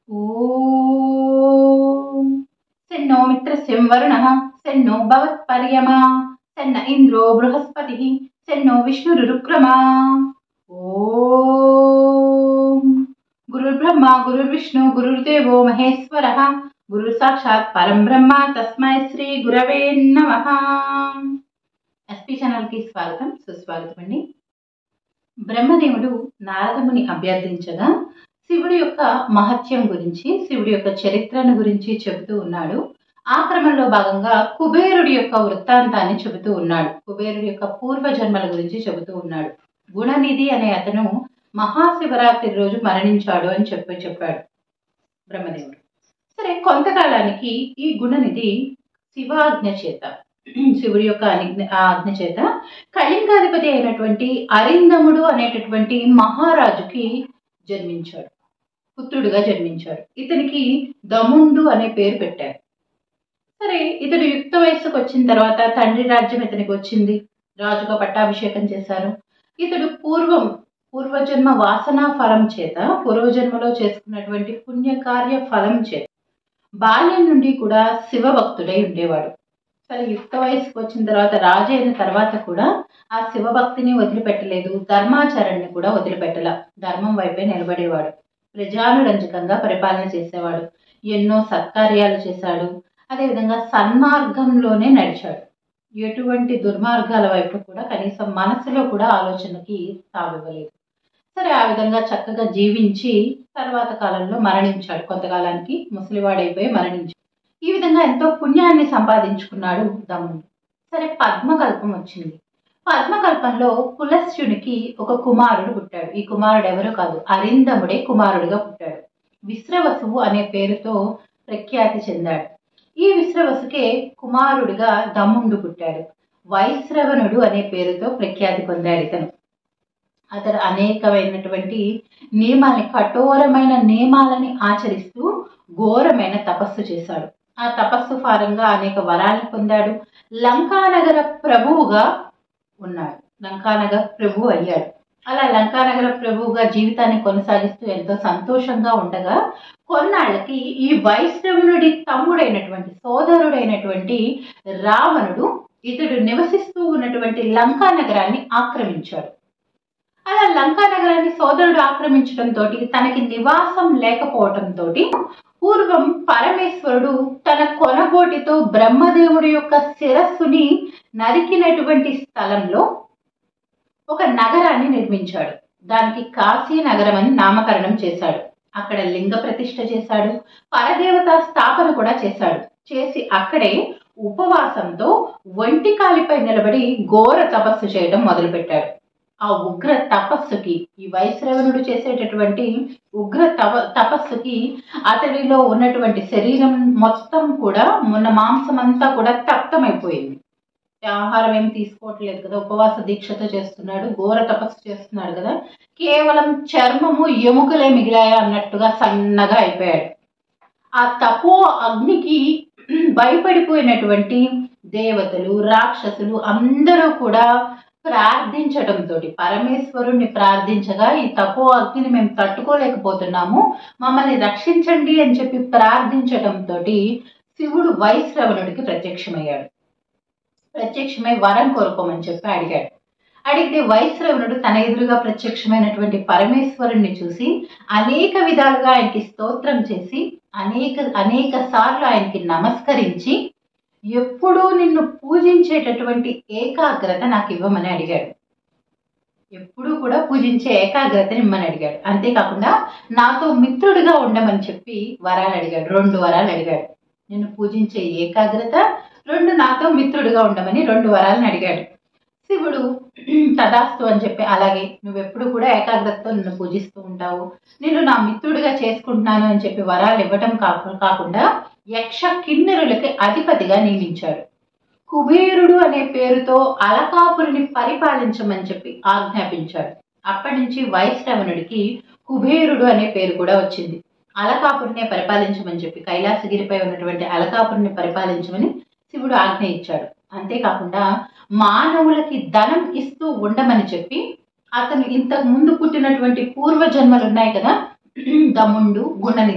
ఓం సెన్నో మిత్రస్యం వరుణః సెన్నో భవత్పర్యమా సెన్న ఇంద్రో బృహస్పతిః సెన్నో విష్ణురుక్రమా. ఓం గురుర్బ్రహ్మ గురుర్విష్ణు గురుర్దేవో మహేశ్వరః గురు సాక్షాత్ పరం బ్రహ్మ తస్మై శ్రీ గురవే నమః. ఎస్పీ ఛానల్ కి స్వాగతం సుస్వాగతం అండి. బ్రహ్మదేవుడు నారదముని అభ్యర్థించగా శివుడి యొక్క మహత్యం గురించి, శివుడి యొక్క చరిత్రను గురించి చెబుతూ ఉన్నాడు. ఆ క్రమంలో భాగంగా కుబేరుడి యొక్క వృత్తాంతాన్ని చెబుతూ ఉన్నాడు. కుబేరుడి యొక్క పూర్వజన్మల గురించి చెబుతూ ఉన్నాడు. గుణనిధి అనే అతను మహాశివరాత్రి రోజు మరణించాడు అని చెప్పాడు బ్రహ్మదేవుడు. సరే, కొంతకాలానికి ఈ గుణనిధి శివాజ్ఞ చేత, శివుడి యొక్క ఆజ్ఞ చేత కళింగాధిపతి అయినటువంటి అరిందముడు అనేటటువంటి మహారాజుకి జన్మించాడు, పుత్రుడుగా జన్మించాడు. ఇతనికి దముండు అనే పేరు పెట్టారు. సరే, ఇతడు యుక్త వయస్సుకు వచ్చిన తర్వాత తండ్రి రాజ్యం ఇతనికి వచ్చింది, రాజుగా పట్టాభిషేకం చేశారు. ఇతడు పూర్వజన్మ వాసనా ఫలం చేత, పూర్వజన్మలో చేసుకున్నటువంటి పుణ్యకార్య ఫలం చేత బాల్యం నుండి కూడా శివభక్తుడై ఉండేవాడు. సరే, యుక్త వయసుకు వచ్చిన తర్వాత రాజు అయిన తర్వాత కూడా ఆ శివభక్తిని వదిలిపెట్టలేదు, ధర్మాచరణని కూడా వదిలిపెట్టల, ధర్మం వైపే నిలబడేవాడు. ప్రజానురంజకంగా పరిపాలన చేసేవాడు, ఎన్నో సత్కార్యాలు చేశాడు. అదేవిధంగా సన్మార్గంలోనే నడిచాడు. ఎటువంటి దుర్మార్గాల వైపు కూడా కనీసం మనసులో కూడా ఆలోచనకి తావివ్వలేదు. సరే, ఆ విధంగా చక్కగా జీవించి తర్వాత కాలంలో మరణించాడు. కొంతకాలానికి ముసలివాడైపోయి మరణించాడు. ఈ విధంగా ఎంతో పుణ్యాన్ని సంపాదించుకున్నాడు దముడు. సరే, పద్మకల్పం వచ్చింది. పద్మకల్పంలో పులస్త్యునికి ఒక కుమారుడు పుట్టాడు. ఈ కుమారుడు ఎవరో కాదు, అరిందముడే కుమారుడిగా పుట్టాడు. విశ్రవసువు అనే పేరుతో ప్రఖ్యాతి చెందాడు. ఈ విశ్రవసుకే కుమారుడిగా దముండు పుట్టాడు. వైశ్రవణుడు అనే పేరుతో ప్రఖ్యాతి పొందాడు ఇతను. అతడు అనేకమైనటువంటి నియమాలని, కఠోరమైన నియమాలని ఆచరిస్తూ ఘోరమైన తపస్సు చేశాడు. ఆ తపస్సు ఫారంగా అనేక వరాలను పొందాడు. లంకానగర ప్రభువుగా ఉన్నాడు, లంకానగర ప్రభువు అయ్యాడు. అలా లంకానగర ప్రభువుగా జీవితాన్ని కొనసాగిస్తూ ఎంతో సంతోషంగా ఉండగా కొన్నాళ్ళకి ఈ వైష్ణవునుడి తమ్ముడైనటువంటి, సోదరుడైనటువంటి రావణుడు ఇతడు నివసిస్తూ ఉన్నటువంటి లంకానగరాన్ని ఆక్రమించాడు. అలా లంకానగరాన్ని సోదరుడు ఆక్రమించడంతో తనకి నివాసం లేకపోవటంతో పూర్వం పరమేశ్వరుడు తన కొనగోటితో బ్రహ్మదేవుడి యొక్క శిరస్సుని నరికినటువంటి స్థలంలో ఒక నగరాన్ని నిర్మించాడు. దానికి కాశీ నగరం అని నామకరణం చేశాడు. అక్కడ లింగ ప్రతిష్ఠ చేశాడు, పరదేవత స్థాపన కూడా చేశాడు. చేసి అక్కడే ఉపవాసంతో ఒంటికాలిపై నిలబడి ఘోర తపస్సు చేయడం మొదలుపెట్టాడు. ఆ ఉగ్ర తపస్సుకి, ఈ వైశ్రవణుడు చేసేటటువంటి ఉగ్ర తపస్సుకి అతడిలో ఉన్నటువంటి శరీరం మొత్తం కూడా, మొన్న మాంసం అంతా కూడా తప్తమైపోయింది. ఆహారం ఏమి తీసుకోవట్లేదు కదా, ఉపవాస దీక్షతో చేస్తున్నాడు, ఘోర తపస్సు చేస్తున్నాడు కదా, కేవలం చర్మము ఎముకలే మిగిలాయా అన్నట్టుగా సన్నగా అయిపోయాడు. ఆ తపో అగ్నికి భయపడిపోయినటువంటి దేవతలు, రాక్షసులు అందరూ కూడా ప్రార్థించడంతో, పరమేశ్వరుణ్ణి ప్రార్థించగా, ఈ తపో అగ్నిని మేము తట్టుకోలేకపోతున్నాము, మమ్మల్ని రక్షించండి అని చెప్పి ప్రార్థించడంతో శివుడు వైశ్రవణుడికి ప్రత్యక్షమయ్యాడు. ప్రత్యక్షమై వరం కోరుకోమని చెప్పి అడిగాడు. అడిగితే వైశ్రవణుడు తన ఎదురుగా ప్రత్యక్షమైనటువంటి పరమేశ్వరుణ్ణి చూసి అనేక విధాలుగా ఆయనకి స్తోత్రం చేసి అనేక సార్లు ఆయనకి నమస్కరించి ఎప్పుడూ నిన్ను పూజించేటటువంటి ఏకాగ్రత నాకు ఇవ్వమని అడిగాడు. ఎప్పుడూ కూడా పూజించే ఏకాగ్రతని ఇమ్మని అడిగాడు. అంతేకాకుండా నాతో మిత్రుడిగా ఉండమని చెప్పి వరాలు అడిగాడు. 2 వరాలు అడిగాడు. నిన్ను పూజించే ఏకాగ్రత, 2 నాతో మిత్రుడిగా ఉండమని 2 వరాలను అడిగాడు. శివుడు తదాస్తు అని చెప్పి, అలాగే నువ్వెప్పుడు కూడా ఏకాగ్రతతో నిన్ను పూజిస్తూ ఉంటావు, నిన్ను నా మిత్రుడిగా చేసుకుంటున్నాను అని చెప్పి వరాలు ఇవ్వటం కాకుండా యక్ష కిన్నెరులకి అధిపతిగా నియమించాడు. కుబేరుడు అనే పేరుతో అలకాపురిని పరిపాలించమని చెప్పి ఆజ్ఞాపించాడు. అప్పటి నుంచి వైష్ణవునుడికి కుబేరుడు అనే పేరు కూడా వచ్చింది. అలకాపురినే పరిపాలించమని చెప్పి, కైలాసగిరిపై ఉన్నటువంటి అలకాపురిని పరిపాలించమని శివుడు ఆజ్ఞ ఇచ్చాడు. అంతేకాకుండా మానవులకి ధనం ఇస్తూ ఉండమని చెప్పి, అతను ఇంతకు ముందు పుట్టినటువంటి పూర్వజన్మలు ఉన్నాయి కదా, దముండు, గుణనిధి,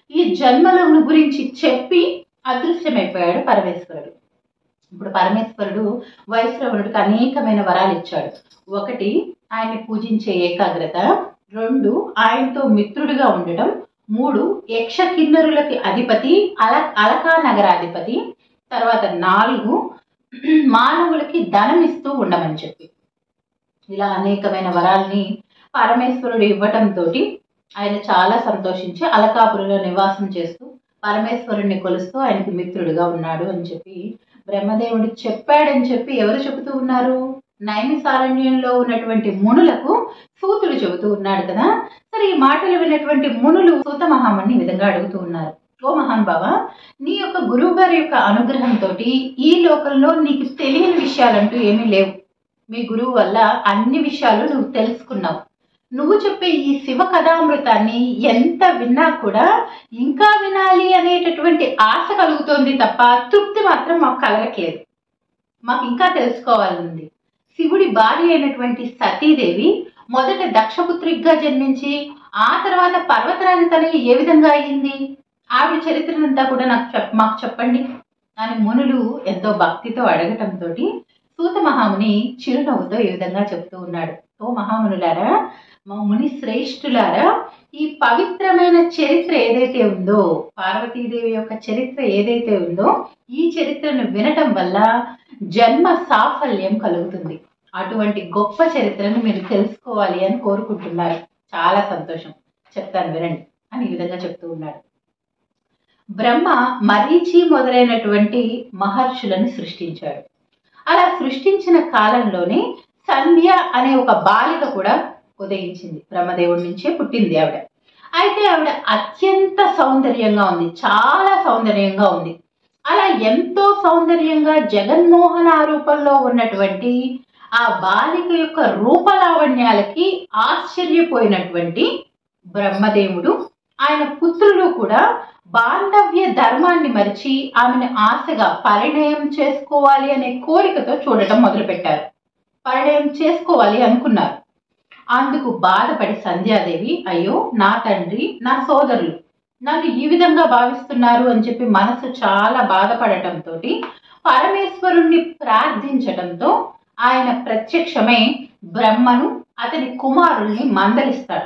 ఈ జన్మలను గురించి చెప్పి అదృశ్యమైపోయాడు పరమేశ్వరుడు. ఇప్పుడు పరమేశ్వరుడు వైశ్రవణుడికి అనేకమైన వరాలు ఇచ్చాడు. ఒకటి, ఆయన్ని పూజించే ఏకాగ్రత. 2, ఆయనతో మిత్రుడిగా ఉండటం. 3, యక్ష కిన్నరులకి అధిపతి, అలకా నగరాధిపతి. తర్వాత 4, మానవులకి ధనం ఇస్తూ ఉండమని చెప్పి. ఇలా అనేకమైన వరాల్ని పరమేశ్వరుడు ఇవ్వటంతో ఆయన చాలా సంతోషించి అలకాపురిలో నివాసం చేస్తూ పరమేశ్వరుణ్ణి కొలుస్తూ ఆయనకి మిత్రుడిగా ఉన్నాడు అని చెప్పి బ్రహ్మదేవుడు చెప్పాడని చెప్పి ఎవరు చెబుతూ ఉన్నారు? నైమిసారణ్యంలో ఉన్నటువంటి మునులకు సూతుడు చెబుతూ ఉన్నాడు కదా. సరే, ఈ మాటలు విన్నటువంటి మునులు సూత మహాముని ఈ విధంగా అడుగుతూ ఉన్నారు. ఓ మహాన్ బావ, నీ యొక్క గురువు గారి యొక్క అనుగ్రహంతో ఈ లోకంలో నీకు తెలియని విషయాలంటూ ఏమీ లేవు. మీ గురువు వల్ల అన్ని విషయాలు నువ్వు తెలుసుకున్నావు. నువ్వు చెప్పే ఈ శివ కథామృతాన్ని ఎంత విన్నా కూడా ఇంకా వినాలి అనేటటువంటి ఆశ కలుగుతోంది తప్ప తృప్తి మాత్రం మాకు కలగట్లేదు. మాకు ఇంకా తెలుసుకోవాలనుంది. శివుడి భార్య అయినటువంటి సతీదేవి మొదట దక్షపుత్రిగా జన్మించి ఆ తర్వాత పర్వతరాజతని ఏ విధంగా అయ్యింది? ఆవిడ చరిత్రనంతా కూడా మాకు చెప్పండి అని మునులు ఎంతో భక్తితో అడగటంతో సూత మహాముని చిరునవ్వుతో ఈ విధంగా చెప్తూ ఉన్నాడు. ఓ మహామునులారా, మా ముని శ్రేష్ఠులారా, ఈ పవిత్రమైన చరిత్ర ఏదైతే ఉందో, పార్వతీదేవి యొక్క చరిత్ర ఏదైతే ఉందో, ఈ చరిత్రను వినటం వల్ల జన్మ సాఫల్యం కలుగుతుంది. అటువంటి గొప్ప చరిత్రను మీరు తెలుసుకోవాలి అని కోరుకుంటున్నారు. చాలా సంతోషం, చెప్తాను వినండి అని ఈ విధంగా చెప్తూ ఉన్నాడు. బ్రహ్మ మరీచి మొదలైనటువంటి మహర్షులను సృష్టించాడు. అలా సృష్టించిన కాలంలోనే సంధ్య అనే ఒక బాలిక కూడా ఉదయించింది. బ్రహ్మదేవుడి నుంచే పుట్టింది ఆవిడ. అయితే ఆవిడ అత్యంత సౌందర్యంగా ఉంది, చాలా సౌందర్యంగా ఉంది. అలా ఎంతో సౌందర్యంగా జగన్మోహన రూపంలో ఉన్నటువంటి ఆ బాలిక యొక్క రూపలావణ్యాలకి ఆశ్చర్యపోయినటువంటి బ్రహ్మదేవుడు, ఆయన పుత్రులు కూడా బాంధవ్య ధర్మాన్ని మరిచి ఆమెను ఆశగా పరిణయం చేసుకోవాలి అనే కోరికతో చూడటం మొదలుపెట్టారు. పరిణయం చేసుకోవాలి అనుకున్నారు. అందుకు బాధపడి సంధ్యాదేవి, అయ్యో నా తండ్రి, నా సోదరులు నన్ను ఈ విధంగా భావిస్తున్నారు అని చెప్పి మనసు చాలా బాధపడటంతో పరమేశ్వరుణ్ణి ప్రార్థించటంతో ఆయన ప్రత్యక్షమై బ్రహ్మను అతని కుమారుల్ని మందలిస్తాడు.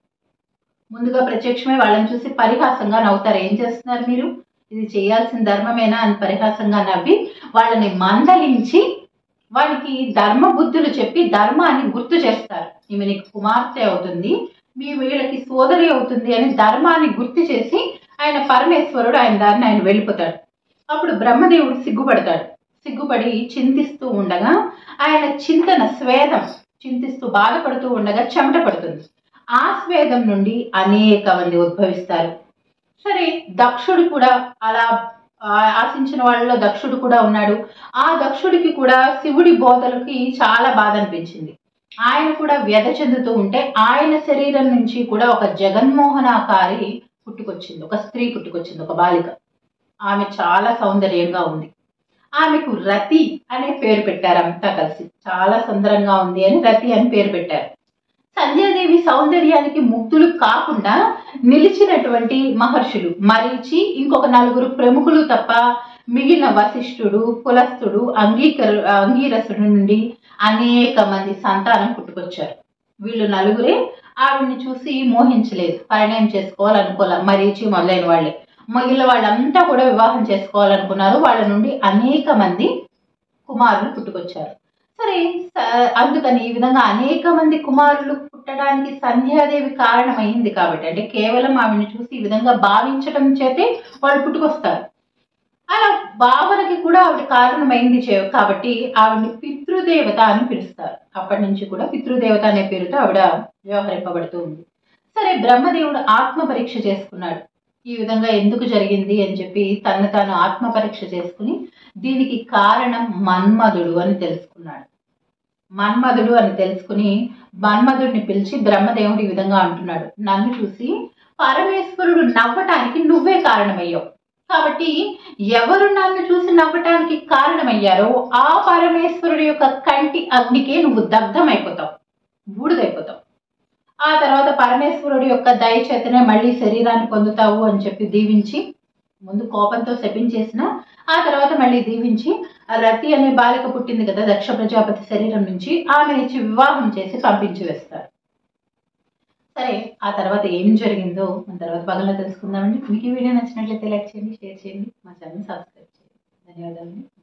ముందుగా ప్రత్యక్షమై వాళ్ళని చూసి పరిహాసంగా నవ్వుతారు. ఏం చేస్తున్నారు మీరు? ఇది చేయాల్సిన ధర్మమేనా అని పరిహాసంగా నవ్వి వాళ్ళని మందలించి వాడికి ధర్మ బుద్ధులు చెప్పి ధర్మాన్ని గుర్తు చేస్తారు. ఈమె నీకు కుమార్తె అవుతుంది, మీ వీళ్ళకి సోదరి అవుతుంది అని ధర్మాన్ని గుర్తు చేసి ఆయన పరమేశ్వరుడు ఆయన దారిని ఆయన వెళ్ళిపోతాడు. అప్పుడు బ్రహ్మదేవుడు సిగ్గుపడతాడు. సిగ్గుపడి చింతిస్తూ ఉండగా ఆయన స్వేదం చింతిస్తూ బాధపడుతూ ఉండగా చెమట పడుతుంది. ఆ స్వేదం నుండి అనేక మంది ఉద్భవిస్తారు. సరే, దక్షుడు కూడా అలా ఆశించిన వాళ్ళలో దక్షుడు కూడా ఉన్నాడు. ఆ దక్షుడికి కూడా శివుడి బోధలకి చాలా బాధ అనిపించింది. ఆయన కూడా వ్యధ చెందుతూ ఉంటే ఆయన శరీరం నుంచి కూడా ఒక జగన్మోహనాకారి పుట్టుకొచ్చింది, ఒక స్త్రీ పుట్టుకొచ్చింది, ఒక బాలిక. ఆమె చాలా సౌందర్యంగా ఉంది. ఆమెకు రతి అనే పేరు పెట్టారు. అంతా కలిసి చాలా సుందరంగా ఉంది అని రతి అని పేరు పెట్టారు. సంధ్యాదేవి సౌందర్యానికి ముగ్ధులు కాకుండా నిలిచినటువంటి మహర్షులు మరీచి, ఇంకొక 4 ప్రముఖులు తప్ప మిగిలిన వశిష్ఠుడు, పులస్తుడు, అంగీరసుడు నుండి అనేక మంది సంతానం పుట్టుకొచ్చారు. వీళ్ళు 4 ఆవిడ్ని చూసి మోహించలేదు, పరిణయం చేసుకోవాలనుకోలే. మరీచి మొదలైన వాళ్ళే. మిగిలిన వాళ్ళంతా కూడా వివాహం చేసుకోవాలనుకున్నారు. వాళ్ళ నుండి అనేక మంది కుమారులు పుట్టుకొచ్చారు. సరే, అందుకని ఈ విధంగా అనేక మంది కుమారులు పుట్టడానికి సంధ్యాదేవి కారణమైంది కాబట్టి, అంటే కేవలం ఆవిడని చూసి ఈ విధంగా భావించడం చేతే వాళ్ళు పుట్టుకొస్తారు. అలా భావనకి కూడా ఆవిడ కారణమైంది కాబట్టి ఆవిడని పితృదేవత అని పిలుస్తారు. అప్పటి నుంచి కూడా పితృదేవత అనే పేరుతో ఆవిడ వ్యవహరింపబడుతూ ఉంది. సరే, బ్రహ్మదేవుడు ఆత్మ పరీక్ష చేసుకున్నాడు. ఈ విధంగా ఎందుకు జరిగింది అని చెప్పి తను తాను ఆత్మ పరీక్ష చేసుకుని దీనికి కారణం మన్మధుడు అని తెలుసుకున్నాడు. మన్మధుడు అని తెలుసుకుని మన్మధుడిని పిలిచి బ్రహ్మదేవుడు ఈ విధంగా అంటున్నాడు, నన్ను చూసి పరమేశ్వరుడు నవ్వటానికి నువ్వే కారణమయ్యావు. కాబట్టి ఎవరు నన్ను చూసి నవ్వటానికి కారణమయ్యారో ఆ పరమేశ్వరుడు యొక్క కంటి అగ్నికే నువ్వు దగ్ధమైపోతావు, బూడిదైపోతావు. ఆ తర్వాత పరమేశ్వరుడి యొక్క దయ చేతనే మళ్ళీ శరీరాన్ని పొందుతావు అని చెప్పి దీవించి, ముందు కోపంతో శపించేసిన ఆ తర్వాత మళ్ళీ దీవించి, ఆ రతి అనే బాలిక పుట్టింది కదా దక్ష ప్రజాపతి శరీరం నుంచి, ఆమెనిచ్చి వివాహం చేసి పంపించి వేస్తారు. సరే, ఆ తర్వాత ఏం జరిగిందో మన తర్వాత భాగంలో తెలుసుకుందామండి. మీకు ఈ వీడియో నచ్చినట్లయితే లైక్ చేయండి, షేర్ చేయండి, మా ఛానల్ సబ్స్క్రైబ్ చేయండి. ధన్యవాదాలు.